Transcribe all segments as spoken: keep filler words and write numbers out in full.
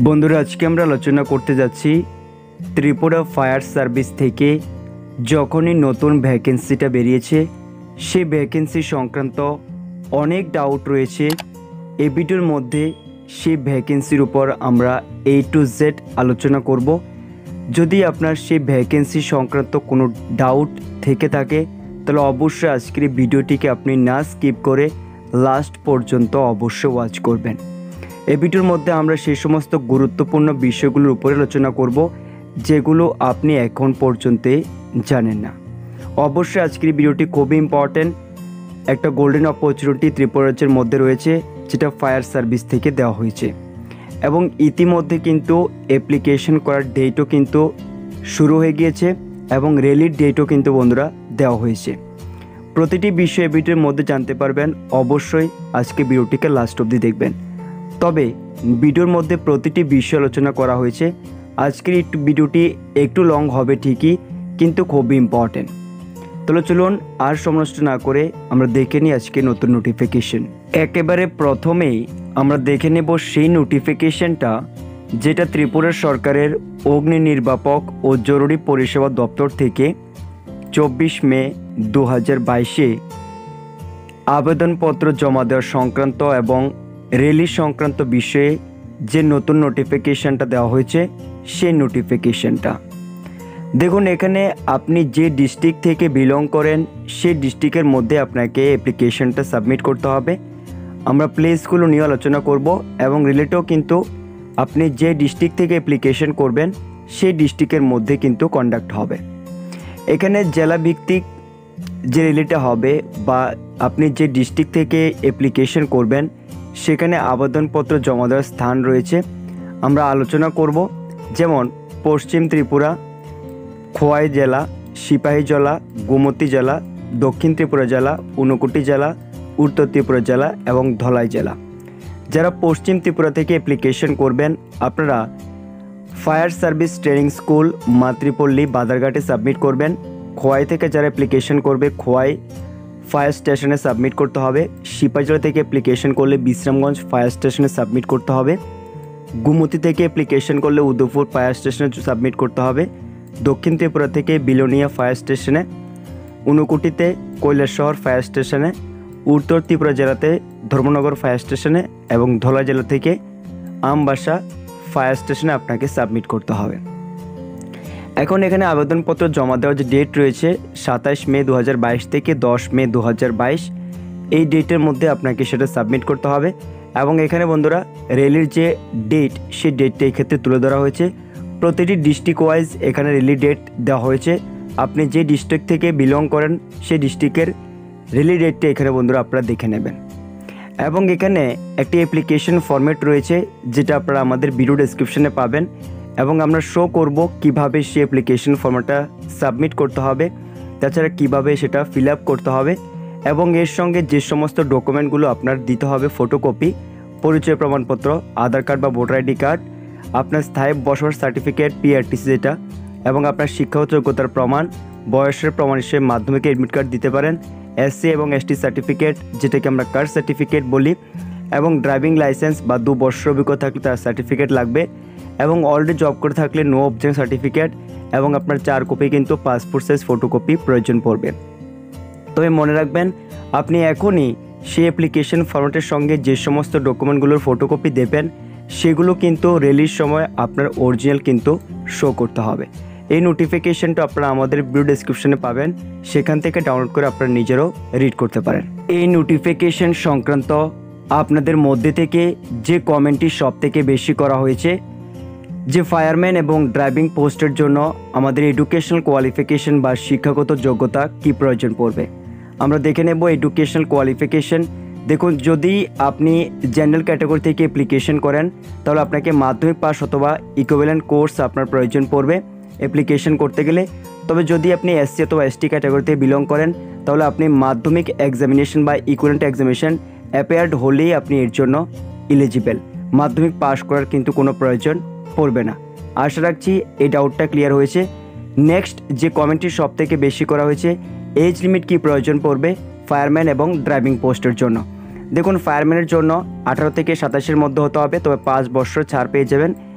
বন্ধুরা আজকে আমরা আলোচনা করতে যাচ্ছি ত্রিপুরা ফায়ার সার্ভিস থেকে যখনই নতুন ভ্যাকেন্সিটা বেরিয়েছে সেই ভ্যাকেন্সি সংক্রান্ত অনেক ডাউট রয়েছে। এই ভিডিওর মধ্যে সেই ভ্যাকেন্সির উপর আমরা এ টু জেড আলোচনা করব। যদি আপনার সেই ভ্যাকেন্সি সংক্রান্ত কোনো ডাউট থেকে থাকে তাহলে অবশ্যই আজকের ভিডিওটিকে আপনি না স্কিপ করে লাস্ট পর্যন্ত অবশ্যই ওয়াচ করবেন। এই ভিডিওর মধ্যে আমরা সেই সমস্ত গুরুত্বপূর্ণ বিষয়গুলোর উপরে আলোচনা করব যেগুলো আপনি এখন পর্যন্ত জানেন না। অবশ্যই আজকের ভিডিওটি খুবই ইম্পর্টেন্ট। একটা গোল্ডেন অপরচুনিটি ত্রিপুরা রাজ্যের মধ্যে রয়েছে যেটা ফায়ার সার্ভিস থেকে দেওয়া হয়েছে এবং ইতিমধ্যে কিন্তু অ্যাপ্লিকেশন করার ডেটও কিন্তু শুরু হয়ে গিয়েছে এবং রেলির ডেটও কিন্তু বন্ধুরা দেওয়া হয়েছে। প্রতিটি বিষয় ভিডিওর মধ্যে জানতে পারবেন। অবশ্যই আজকে ভিডিওটিকে লাস্ট অবধি দেখবেন। তবে ভিডিওর মধ্যে প্রতিটি বিষয় আলোচনা করা হয়েছে। আজকের একটু ভিডিওটি একটু লং হবে ঠিকই, কিন্তু খুবই ইম্পর্টেন্ট। তাহলে চলুন আর সময় নষ্ট না করে আমরা দেখে নিই আজকে নতুন নোটিফিকেশন। একেবারে প্রথমেই আমরা দেখে নেব সেই নোটিফিকেশনটা যেটা ত্রিপুরা সরকারের অগ্নি নির্বাপক ও জরুরি পরিষেবা দপ্তর থেকে চব্বিশ মে দু হাজার বাইশে আবেদনপত্র জমা দেওয়া সংক্রান্ত এবং রেলি সংক্রান্ত বিষয়ে যে নতুন নোটিফিকেশনটা দেওয়া হয়েছে সেই নোটিফিকেশনটা দেখুন। এখানে আপনি যে ডিস্ট্রিক্ট থেকে বিলং করেন সেই ডিস্ট্রিক্টের মধ্যে আপনাকে অ্যাপ্লিকেশনটা সাবমিট করতে হবে। আমরা প্লেসগুলো নিয়ে আলোচনা করব এবং রিলেটেও কিন্তু আপনি যে ডিস্ট্রিক্ট থেকে অ্যাপ্লিকেশন করবেন সেই ডিস্ট্রিক্টের মধ্যে কিন্তু কন্ডাক্ট হবে। এখানে জেলা ভিত্তিক যে রিলেটা হবে বা আপনি যে ডিস্ট্রিক্ট থেকে অ্যাপ্লিকেশন করবেন সেখানে আবেদনপত্র জমা দেওয়ার স্থান রয়েছে আমরা আলোচনা করব। যেমন পশ্চিম ত্রিপুরা, খোয়াই জেলা, সিপাহী জেলা, গোমতী জেলা, দক্ষিণ ত্রিপুরা জেলা, ঊনকোটি জেলা, উত্তর ত্রিপুরা জেলা এবং ধলাই জেলা। যারা পশ্চিম ত্রিপুরা থেকে অ্যাপ্লিকেশন করবেন আপনারা fire service training school Matripalli বাদারঘাটে সাবমিট করবেন। খোয়াই থেকে যারা অ্যাপ্লিকেশন করবে খোয়াই ফায়ার স্টেশনে সাবমিট করতে হবে। সিপাহী জেলা থেকে অ্যাপ্লিকেশন করলে বিশ্রামগঞ্জ ফায়ার স্টেশনে সাবমিট করতে হবে। গোমতী থেকে অ্যাপ্লিকেশন করলে উদয়পুর ফায়ার স্টেশনে সাবমিট করতে হবে। দক্ষিণ ত্রিপুরা থেকে বিলোনিয়া ফায়ার স্টেশনে, ঊনকোটিতে কৈলাসহর ফায়ার স্টেশনে, উত্তর ত্রিপুরা জেলাতে ধর্মনগর ফায়ার স্টেশনে এবং ধলাই জেলা থেকে আমবাসা ফায়ার স্টেশনে আপনাকে সাবমিট করতে হবে। এখন এখানে আবেদনপত্র জমা দেওয়ার যে ডেট রয়েছে সাতাশ মে দু হাজার বাইশ থেকে দশ মে দু হাজার বাইশ, এই ডেটের মধ্যে আপনাকে সেটা সাবমিট করতে হবে। এবং এখানে বন্ধুরা রেলির যে ডেট সেই ডেটটা এই ক্ষেত্রে তুলে ধরা হয়েছে। প্রতিটি ডিস্ট্রিক্ট ওয়াইজ এখানে রেলি ডেট দেওয়া হয়েছে। আপনি যে ডিস্ট্রিক্ট থেকে বিলং করেন সেই ডিস্ট্রিক্টের রেলি ডেটটা এখানে বন্ধুরা আপনারা দেখে নেবেন। এবং এখানে একটি অ্যাপ্লিকেশন ফরম্যাট রয়েছে যেটা আপনারা আমাদের ভিডিও ডেসক্রিপশনে পাবেন এবং আমরা শো করব কিভাবে সেই অ্যাপ্লিকেশন ফর্মটা সাবমিট করতে হবে, তাছাড়া কিভাবে সেটা ফিল আপ করতে হবে এবং এর সঙ্গে যে সমস্ত ডকুমেন্টগুলো আপনার দিতে হবে ফটোকপি, পরিচয় প্রমাণপত্র, আধার কার্ড বা ভোটার আইডি কার্ড, আপনার স্থায়ী বসবাস সার্টিফিকেট পিআরটিসি যেটা, এবং আপনার শিক্ষাগত যোগ্যতার প্রমাণ, বয়সের প্রমাণ হিসেবে মাধ্যমিক অ্যাডমিট কার্ড দিতে পারেন, এসসি এবং এসটি সার্টিফিকেট যেটাকে আমরা কাস্ট সার্টিফিকেট বলি, এবং ড্রাইভিং লাইসেন্স বা দু বছর অভিজ্ঞতা থাকলে তার সার্টিফিকেট লাগবে, এবং অলরেডি জব করে থাকলে নো অবজেকশন সার্টিফিকেট এবং আপনার চার কপি কিন্তু পাসপোর্ট সাইজ ফটোকপি প্রয়োজন পড়বে। তবে মনে রাখবেন আপনি এখনই সেই অ্যাপ্লিকেশন ফর্মেটের সঙ্গে যে সমস্ত ডকুমেন্টগুলোর ফটোকপি দেবেন সেগুলো কিন্তু রেলির সময় আপনার অরিজিনাল কিন্তু শো করতে হবে। এই নোটিফিকেশনটা আপনারা আমাদের ভিডিও ডেসক্রিপশনে পাবেন, সেখান থেকে ডাউনলোড করে আপনারা নিজেরাও রিড করতে পারেন। এই নোটিফিকেশন সংক্রান্ত আপনাদের মধ্যে থেকে যে কমেন্টটি সব থেকে বেশি করা হয়েছে যে ফায়ারম্যান এবং ড্রাইভিং পোস্টের জন্য আমাদের এডুকেশনাল কোয়ালিফিকেশন বা শিক্ষাগত যোগ্যতা কি প্রয়োজন পড়বে, আমরা দেখে নেব এডুকেশনাল কোয়ালিফিকেশন। দেখুন যদি আপনি জেনারেল ক্যাটাগরি থেকে অ্যাপ্লিকেশন করেন তাহলে আপনাকে মাধ্যমিক পাস অথবা ইকুইভ্যালেন্ট কোর্স আপনার প্রয়োজন পড়বে অ্যাপ্লিকেশন করতে গেলে। তবে যদি আপনি এসসি অথবা এসটি ক্যাটাগরিতে বিলং করেন তাহলে আপনি মাধ্যমিক এক্সামিনেশন বা ইকুইভ্যালেন্ট এক্সামিনেশন অ্যাপিয়ার্ড হলেই আপনি এর জন্য এলিজিবল। মাধ্যমিক পাস করার কিন্তু কোনো প্রয়োজন পড়বে না। আশা রাখছি এই ডাউটটা ক্লিয়ার হয়েছে। নেক্সট যে কমেন্টটি সব থেকে বেশি করা হয়েছে এজ লিমিট কি প্রয়োজন পড়বে ফায়ারম্যান এবং ড্রাইভিং পোস্টের জন্য। দেখুন ফায়ারম্যানের জন্য আঠারো থেকে সাতাশের মধ্যে হতে হবে, তবে পাঁচ বছর ছাড় পেয়ে যাবেন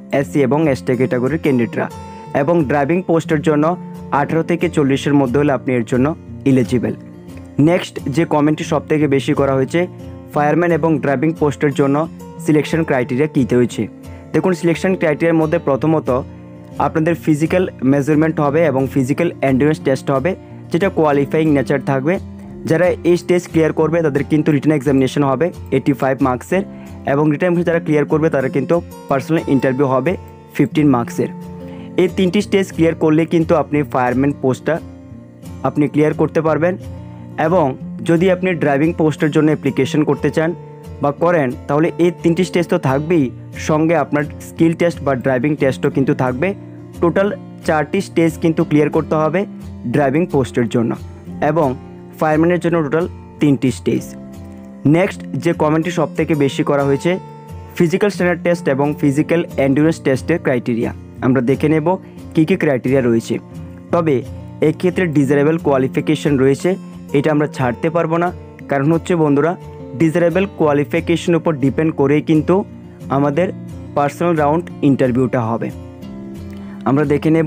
এসসি এবং এসটি ক্যাটাগরির ক্যান্ডিডেটরা, এবং ড্রাইভিং পোস্টের জন্য আঠারো থেকে চল্লিশের মধ্যে হলে আপনি এর জন্য এলিজিবল। নেক্সট যে কমেন্টটি সব থেকে বেশি করা হয়েছে, ফায়ারম্যান এবং ড্রাইভিং পোস্টের জন্য সিলেকশন ক্রাইটেরিয়া কীতে হয়েছে। দেখুন, সিলেকশন ক্রাইটেরিয়ার মধ্যে প্রথমত আপনাদের ফিজিক্যাল মেজারমেন্ট হবে এবং ফিজিক্যাল এন্ডুরেন্স টেস্ট হবে, যেটা কোয়ালিফাইং নেচার থাকবে। যারা এই স্টেজ ক্লিয়ার করবে তাদের কিন্তু রিটেন এক্সামিনেশন হবে এইটি ফাইভ মার্কসের, এবং রিটেন যারা ক্লিয়ার করবে তারা কিন্তু পার্সোনাল ইন্টারভিউ হবে ফিফটিন মার্কসের। এই তিনটি স্টেজ ক্লিয়ার করলে কিন্তু আপনি ফায়ারম্যান পোস্টটা আপনি ক্লিয়ার করতে পারবেন। এবং যদি আপনি ড্রাইভিং পোস্টের জন্য অ্যাপ্লিকেশন করতে চান বা করেন, তাহলে এই তিনটি স্টেজ তো থাকবেই, সঙ্গে আপনার স্কিল টেস্ট বা ড্রাইভিং টেস্টও কিন্তু থাকবে। টোটাল চারটি স্টেজ কিন্তু ক্লিয়ার করতে হবে ড্রাইভিং পোস্টের জন্য, এবং ফায়ারম্যানের জন্য টোটাল তিনটি স্টেজ। নেক্সট যে কমেন্টটি সব থেকে বেশি করা হয়েছে, ফিজিক্যাল স্ট্যান্ডার্ড টেস্ট এবং ফিজিক্যাল এন্ডুরেন্স টেস্টের ক্রাইটেরিয়া। আমরা দেখে নেব কী কী ক্রাইটেরিয়া রয়েছে। তবে এক্ষেত্রে ডিজারেবল কোয়ালিফিকেশন রয়েছে, এটা আমরা ছাড়তে পারবো না। কারণ হচ্ছে বন্ধুরা, ডিজারেবল কোয়ালিফিকেশনের উপর ডিপেন্ড করেই কিন্তু আমাদের পার্সোনাল রাউন্ড ইন্টারভিউটা হবে। আমরা দেখে নেব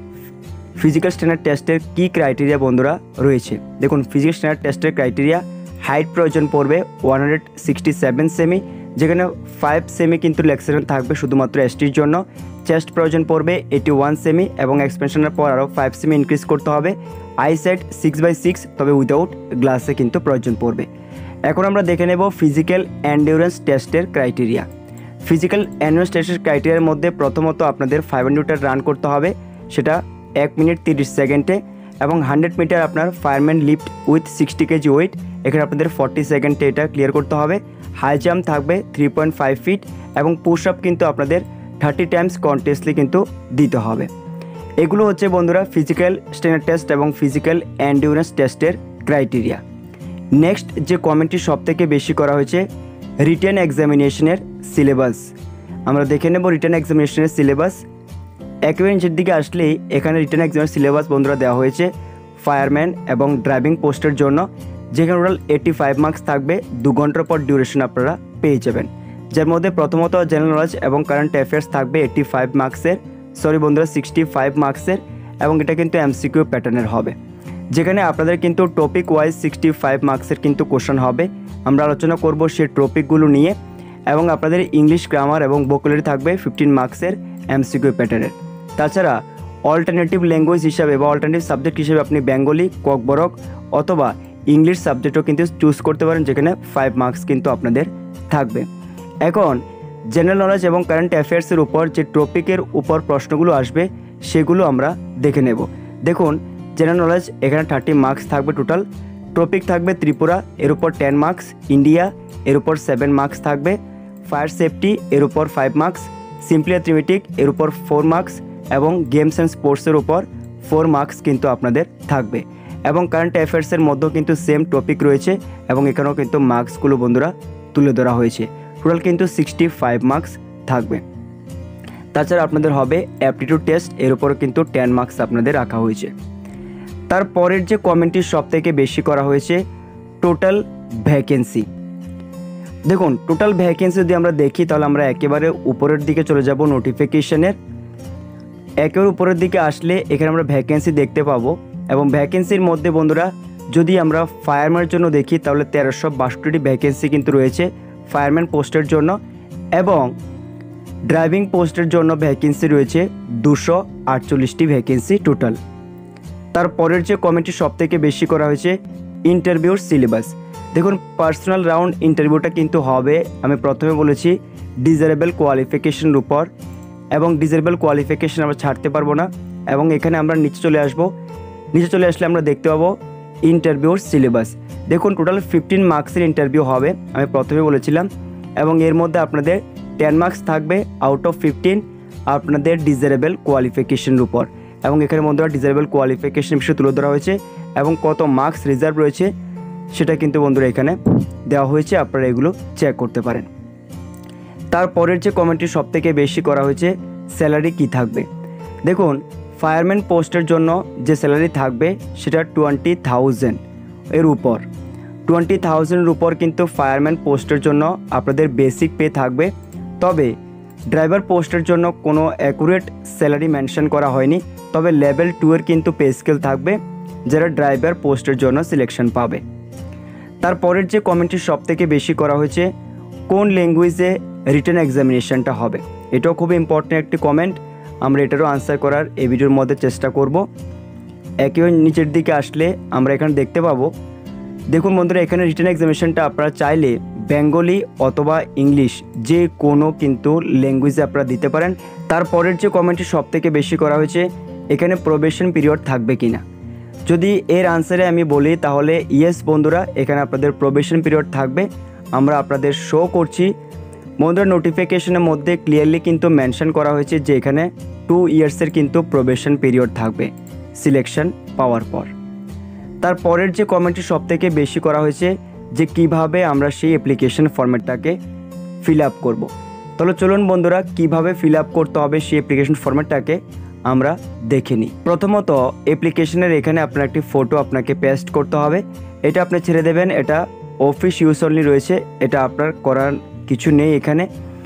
ফিজিক্যাল স্ট্যান্ডার্ড টেস্টের কী ক্রাইটেরিয়া বন্ধুরা রয়েছে। দেখুন, ফিজিক্যাল স্ট্যান্ডার্ড টেস্টের ক্রাইটেরিয়া, হাইট প্রয়োজন পড়বে one hundred sixty seven cm, যেখানে ফাইভ সেমি কিন্তু রিল্যাক্সেশন থাকবে শুধুমাত্র এসটির জন্য। চেস্ট প্রয়োজন পড়বে এইটি ওয়ান সেমি, এবং এক্সপেনশনের পর আরও ফাইভ সেমি ইনক্রিজ করতে হবে। Eye sight six by six, তবে উইদাউট গ্লাসে কিন্তু প্রয়োজন পড়বে। এখন আমরা দেখে নেব ফিজিক্যাল এন্ডিউরেন্স টেস্টের ক্রাইটেরিয়া। ফিজিক্যাল এন্ডিউরেন্স টেস্টের ক্রাইটেরিয়ার মধ্যে প্রথমত আপনাদের ফাইভ হান্ড্রেড মিটার রান করতে হবে, সেটা এক মিনিট তিরিশ সেকেন্ডে, এবং হান্ড্রেড মিটার আপনার fireman lift with sixty KG weight, এখানে আপনাদের ফর্টি সেকেন্ডে এটা ক্লিয়ার করতে হবে। হাই জাম্প থাকবে থ্রি পয়েন্ট ফাইভ ফিট, এবং পুশ আপ কিন্তু আপনাদের থার্টি টাইমস কন্টিনিউয়াসলি কিন্তু দিতে হবে। এগুলো হচ্ছে বন্ধুরা ফিজিক্যাল স্ট্যান্ডার্ড টেস্ট এবং ফিজিক্যাল এন্ডিউরেন্স টেস্টের ক্রাইটেরিয়া। নেক্সট যে কমেন্টটি সব থেকে বেশি করা হয়েছে, রিটেন এক্সামিনেশনের সিলেবাস। আমরা দেখে নেব রিটেন এক্সামিনেশনের সিলেবাস। একেবারে নিচের দিকে আসলেই এখানে রিটেন এক্সামের সিলেবাস বন্ধুরা দেওয়া হয়েছে ফায়ারম্যান এবং ড্রাইভিং পোস্টের জন্য, যেখানে টোটাল এইটি ফাইভ মার্কস থাকবে, দু ঘন্টার পর ডিউরেশন আপনারা পেয়ে যাবেন। যার মধ্যে প্রথমত জেনারেল নলেজ এবং কারেন্ট অ্যাফেয়ার্স থাকবে এইটি ফাইভ মার্কসের, সরি বন্ধুরা সিক্সটি ফাইভ মার্কসের, এবং এটা কিন্তু এমসিকিউ প্যাটার্নের হবে, যেখানে আপনাদের কিন্তু টপিক ওয়াইজ সিক্সটি ফাইভ মার্কসের কিন্তু কোশ্চেন হবে। আমরা আলোচনা করব সেই টপিকগুলো নিয়ে, এবং আপনাদের ইংলিশ গ্রামার এবং ভোকাবুলারি থাকবে ফিফটিন মার্কসের এমসিকিউ প্যাটার্নের। তাছাড়া অল্টারনেটিভ ল্যাঙ্গুয়েজ হিসাবে বা অল্টারনেটিভ সাবজেক্ট হিসেবে আপনি বেঙ্গলি, ককবরক অথবা ইংলিশ সাবজেক্টও কিন্তু চুজ করতে পারেন, যেখানে ফাইভ মার্কস কিন্তু আপনাদের থাকবে। এখন জেনারেল নলেজ এবং কারেন্ট অ্যাফেয়ার্সের উপর যে টপিকের উপর প্রশ্নগুলো আসবে সেগুলো আমরা দেখে নেব। দেখুন, জেনারেল নলেজ এখানে থার্টি মার্কস থাকবে টোটাল। টপিক থাকবে ত্রিপুরা, এর উপর টেন মার্কস, ইন্ডিয়া এর উপর সেভেন মার্কস থাকবে, ফায়ার সেফটি এর উপর ফাইভ মার্কস, সিম্পলি অ্যাথমেটিক এর উপর ফোর মার্কস, এবং গেমস অ্যান্ড স্পোর্টসের উপর ফোর মার্কস কিন্তু আপনাদের থাকবে। এবং কারেন্ট অ্যাফেয়ার্সের মধ্যেও কিন্তু সেম টপিক রয়েছে, এবং এখানেও কিন্তু মার্কসগুলো বন্ধুরা তুলে ধরা হয়েছে। টোটাল কিন্তু সিক্সটি ফাইভ মার্কস থাকবে। তাছাড়া আপনাদের হবে অ্যাপটিটিউড টেস্ট, এর উপরও কিন্তু টেন মার্কস আপনাদের রাখা হয়েছে। তারপরের যে কমেন্টটি সব থেকে বেশি করা হয়েছে, টোটাল ভ্যাকেন্সি। দেখুন, টোটাল ভ্যাকেন্সি যদি আমরা দেখি তাহলে আমরা একেবারে উপরের দিকে চলে যাব নোটিফিকেশনের। একেবারে উপরের দিকে আসলে এখানে আমরা ভ্যাকেন্সি দেখতে পাবো, এবং ভ্যাকেন্সির মধ্যে বন্ধুরা যদি আমরা ফায়ারম্যানের জন্য দেখি তাহলে তেরোশো বাষট্টিটি ভ্যাকেন্সি কিন্তু রয়েছে ফায়ারম্যান পোস্টের জন্য, এবং ড্রাইভিং পোস্টের জন্য ভ্যাকেন্সি রয়েছে দুশো আটচল্লিশটি ভ্যাকেন্সি টোটাল। তারপরের যে কমেন্টটি সব থেকে বেশি করা হয়েছে, ইন্টারভিউর সিলেবাস। দেখুন, পার্সোনাল রাউন্ড ইন্টারভিউটা কিন্তু হবে, আমি প্রথমে বলেছি ডিজারেবল কোয়ালিফিকেশনের উপর, এবং ডিজারেবল কোয়ালিফিকেশন আমরা ছাড়তে পারবো না। এবং এখানে আমরা নিচে চলে আসব, নিচে চলে আসলে আমরা দেখতে পাবো ইন্টারভিউর সিলেবাস। দেখুন, টোটাল ফিফটিন মার্কসের ইন্টারভিউ হবে, আমি প্রথমে বলেছিলাম, এবং এর মধ্যে আপনাদের টেন মার্কস থাকবে আউট অফ ফিফটিন আপনাদের ডিজারেবল কোয়ালিফিকেশনের উপর, এবং এখানে বন্ধুরা ডিজারেবল কোয়ালিফিকেশন বিষয়ে তুলে ধরা হয়েছে, এবং কত মার্কস রিজার্ভ রয়েছে সেটা কিন্তু বন্ধুরা এখানে দেওয়া হয়েছে, আপনারা এগুলো চেক করতে পারেন। তারপরের যে কমেন্টটি সব থেকে বেশি করা হয়েছে, স্যালারি কি থাকবে। দেখুন, ফায়ারম্যান পোস্টের জন্য যে স্যালারি থাকবে সেটা টোয়েন্টি থাউজেন্ড এর উপর, টোয়েন্টি থাউজেন্ডের উপর কিন্তু ফায়ারম্যান পোস্টের জন্য আপনাদের বেসিক পে থাকবে। তবে ড্রাইভার পোস্টের জন্য কোনো অ্যাকুরেট স্যালারি মেনশন করা হয়নি, তবে লেভেল টু এর কিন্তু পে স্কেল থাকবে যারা ড্রাইভার পোস্টের জন্য সিলেকশন পাবে। তারপরের যে কমেন্টটি সব থেকে বেশি করা হয়েছে, কোন ল্যাঙ্গুয়েজে রিটেন এক্সামিনেশনটা হবে। এটাও খুব ইম্পর্টেন্ট একটি কমেন্ট, আমরা এটারও আনসার করার এই ভিডিওর মধ্যে চেষ্টা করব। একেও নিচের দিকে আসলে আমরা এখানে দেখতে পাবো, দেখুন বন্ধুরা, এখানে রিটেন এক্সামিনেশনটা আপনারা চাইলে বেঙ্গলি অথবা ইংলিশ যে কোনো কিন্তু ল্যাঙ্গুয়েজে আপনারা দিতে পারেন। তারপরের যে কমেন্টটি সব থেকে বেশি করা হয়েছে, এখানে প্রবেশন পিরিয়ড থাকবে কি না। যদি এর আনসারে আমি বলি তাহলে ইয়েস বন্ধুরা, এখানে আপনাদের প্রবেশন পিরিয়ড থাকবে। আমরা আপনাদের শো করছি বন্ধুরা, নোটিফিকেশনের মধ্যে ক্লিয়ারলি কিন্তু মেনশন করা হয়েছে যে এখানে টু ইয়ার্সের কিন্তু প্রবেশন পিরিয়ড থাকবে সিলেকশন পাওয়ার পর। তারপরের যে কমেন্টটি সব থেকে বেশি করা হয়েছে যে কিভাবে আমরা সেই অ্যাপ্লিকেশন ফরম্যাটটাকে ফিল আপ করবো। তাহলে চলুন বন্ধুরা, কিভাবে ফিল আপ করতে হবে সেই অ্যাপ্লিকেশন ফরম্যাটটাকে আমরা দেখে নিই। প্রথমত অ্যাপ্লিকেশনের এখানে আপনার একটি ফটো আপনাকে পেস্ট করতে হবে, এটা আপনি ছেড়ে দেবেন। এটা অফিস ইউজ অনলি রয়েছে, এটা আপনার করার কিছু নেই। এখানে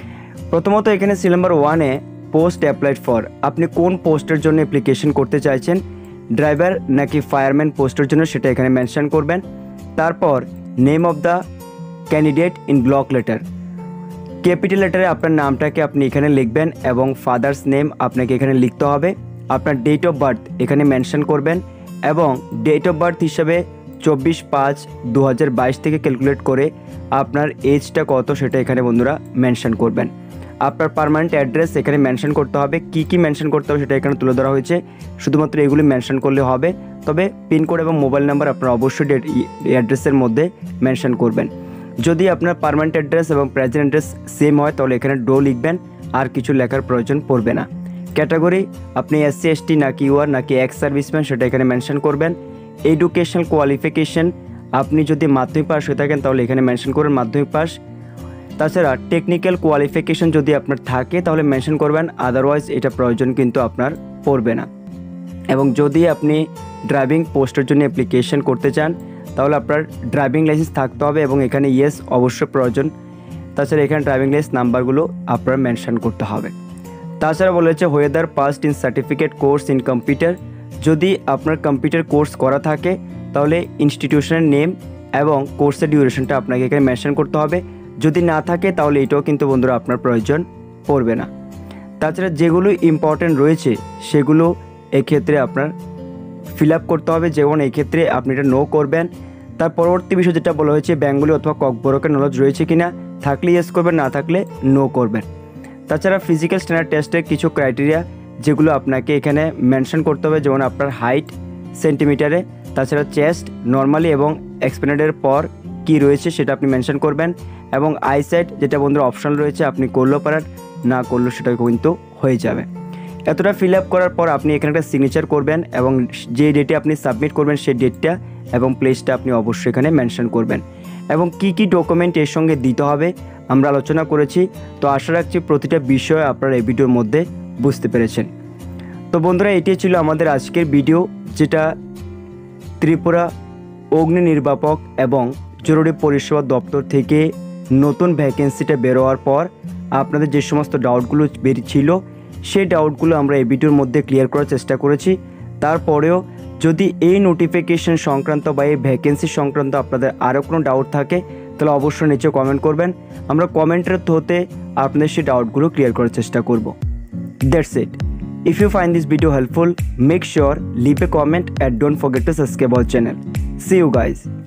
প্রথমত এখানে সি নাম্বার ওয়ানে পোস্ট অ্যাপ্লাইড ফর, আপনি কোন পোস্টের জন্য অ্যাপ্লিকেশন করতে চাইছেন, ড্রাইভার নাকি ফায়ারম্যান পোস্টের জন্য, সেটা এখানে মেনশন করবেন। তারপর name of the candidate in block letter, capital লেটারে আপনার নামটাকে আপনি এখানে লিখবেন এবং ফাদার্স নেম আপনাকে এখানে লিখতে হবে। আপনার ডেট অফ বার্থ এখানে মেনশন করবেন এবং ডেট অফ বার্থ হিসাবে চব্বিশ পাঁচ দু হাজার বাইশ থেকে ক্যালকুলেট করে আপনার এজটা কত সেটা এখানে বন্ধুরা মেনশন করবেন। আপনার পার্মানেন্ট অ্যাড্রেস এখানে মেনশন করতে হবে, কি কি মেনশন করতে হবে সেটা এখানে তুলে ধরা হয়েছে, শুধুমাত্র এগুলি মেনশন করলে হবে। তবে পিনকোড এবং মোবাইল নাম্বার আপনার অবশ্যই ডেট অ্যাড্রেসের মধ্যে মেনশন করবেন। যদি আপনার পার্মানেন্ট অ্যাড্রেস এবং প্রেজেন্ট অ্যাড্রেস সেম হয় তাহলে এখানে ডো লিখবেন, আর কিছু লেখার প্রয়োজন পড়বে না। ক্যাটাগরি আপনি এসসি এসটি নাকি ইউআর নাকি এক্স সার্ভিসম্যান সেটা এখানে মেনশন করবেন। এডুকেশনাল কোয়ালিফিকেশন আপনি যদি মাধ্যমিক পাস হয়ে থাকেন তাহলে এখানে মেনশন করবেন মাধ্যমিক পাস। তাছাড়া টেকনিক্যাল কোয়ালিফিকেশন যদি আপনার থাকে তাহলে মেনশন করবেন, আদারওয়াইজ এটা প্রয়োজন কিন্তু আপনার পড়বে না। এবং যদি আপনি ড্রাইভিং পোস্টের জন্য অ্যাপ্লিকেশন করতে চান তাহলে আপনার ড্রাইভিং লাইসেন্স থাকতে হবে এবং এখানে ইয়েস অবশ্যই প্রয়োজন। তাছাড়া এখানে ড্রাইভিং লাইসেন্স নাম্বারগুলো আপনার মেনশন করতে হবে। তাছাড়া বলেছে whether passed in certificate course in computer, যদি আপনার কম্পিউটার কোর্স করা থাকে তাহলে ইনস্টিটিউশনের নেম এবং কোর্সের ডিউরেশনটা আপনাকে এখানে মেনশন করতে হবে। যদি না থাকে তাহলে এটাও কিন্তু বন্ধুরা আপনার প্রয়োজন পড়বে না। তাছাড়া যেগুলো ইম্পর্টেন্ট রয়েছে সেগুলো এক্ষেত্রে আপনার ফিল আপ করতে হবে, যেমন এই ক্ষেত্রে আপনি এটা নো করবেন। তার পরবর্তী বিষয় যেটা বলা হয়েছে বেঙ্গলি অথবা ককবরকের নলেজ রয়েছে কিনা, থাকলে ইয়েস করবেন, না থাকলে নো করবেন। তাছাড়া ফিজিক্যাল স্ট্যান্ডার্ড টেস্টের কিছু ক্রাইটেরিয়া যেগুলো আপনাকে এখানে মেনশন করতে হবে, যেমন আপনার হাইট সেন্টিমিটারে, তাছাড়া চেস্ট নর্মালি এবং এক্সপ্যান্ডের পর কি রয়েছে সেটা আপনি মেনশন করবেন, এবং আইসাইট যেটা বন্ধুরা অপশন রয়েছে আপনি করলেও পারেন, না করলেও সেটা কিন্তু হয়ে যাবে। এতটা ফিল আপ করার পর আপনি এখানে একটা সিগনেচার করবেন এবং যে ডেটে আপনি সাবমিট করবেন সেই ডেটটা এবং প্লেসটা আপনি অবশ্যই এখানে মেনশন করবেন। এবং কি কি ডকুমেন্ট এর সঙ্গে দিতে হবে আমরা আলোচনা করেছি, তো আশা রাখছি প্রতিটা বিষয় আপনারা এই ভিডিওর মধ্যে বুঝতে পেরেছেন। তো বন্ধুরা, এটি ছিল আমাদের আজকের ভিডিও, যেটা ত্রিপুরা অগ্নি নির্বাপক এবং জরুরি পরিষেবা দপ্তর থেকে নতুন ভ্যাকেন্সিটা বেরোয়ার পর আপনাদের যে সমস্ত ডাউটগুলো বেরিয়েছিল সেই ডাউটগুলো আমরা এই ভিডিওর মধ্যে ক্লিয়ার করার চেষ্টা করেছি। তারপরেও যদি এই নোটিফিকেশন সংক্রান্ত বা এই ভ্যাকেন্সি সংক্রান্ত আপনাদের আরও কোনো ডাউট থাকে তাহলে অবশ্যই নিচে কমেন্ট করবেন, আমরা কমেন্টের থ্রুতে আপনাদের সেই ডাউটগুলো ক্লিয়ার করার চেষ্টা করব। That's it. If you find this video helpful, make sure leave a comment and don't forget to subscribe our channel. See you guys.